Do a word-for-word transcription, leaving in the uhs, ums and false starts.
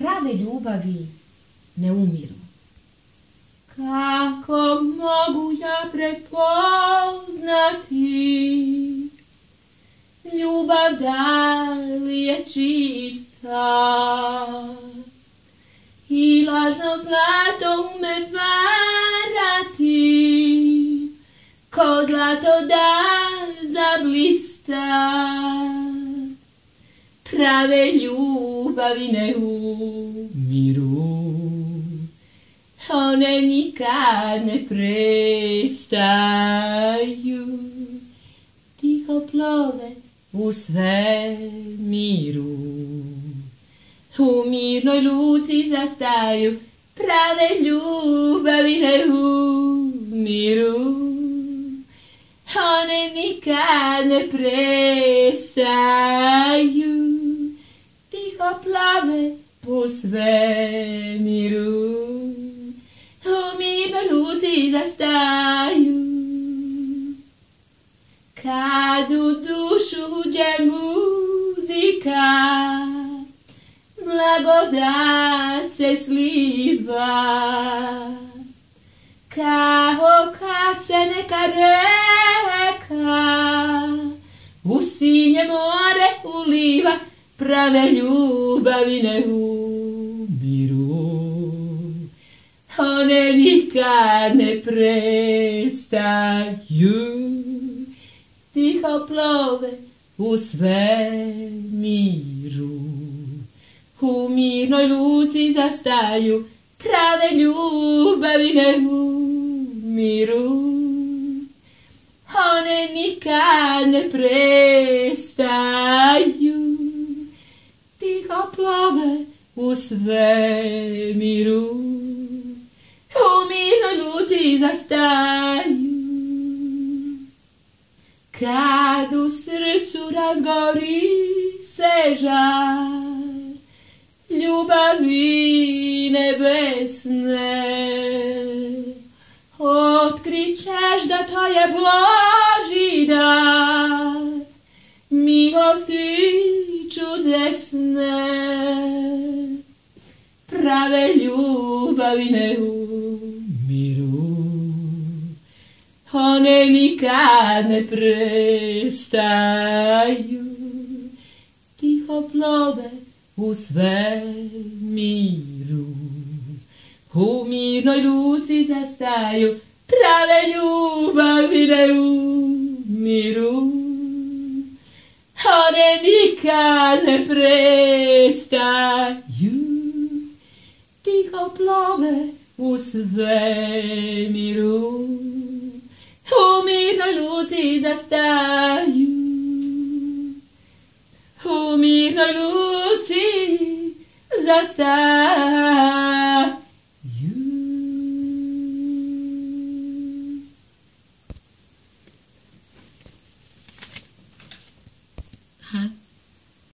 prave ljubavi ne umiru. Kako mogu ja prepoznati ljubav da li je čista i lažno zlato ume varati, ko zlato da zablista. Prave ljubavi ne umiru, one nikad ne prestaju, tiho plove u svemiru, u mirnoj luci zastaju. Prave ljubavi ne umiru, one nikad ne prestaju, tiho plove u svemiru, u mirnoj luci zastaju. Kad u dušu uđe muzika, blagodat se sliva, kao kad se neka reka u sinje more uliva. Prave ljubavi ne umiru, one nikad ne prestaju, tiho plove u svemiru, u mirnoj luci zastaju. Prave ljubavi ne umiru, one nikad ne prestaju, tiho plove u svemiru, u mirnoj luci zastaju. Kad u srcu razgori se žar ljubavi nebesne, otkrićeš da to je Božji dar, milosti čudesne. Prave ljubavi ne umiru, one nikad ne prestaju, tiho plove u svemiru, u mirnoj luci zastaju. Prave ljubavi ne umiru, one nikad ne prestaju, tiho plove u svemiru, u mirnoj luci zastaju, u mirnoj luci zastaju.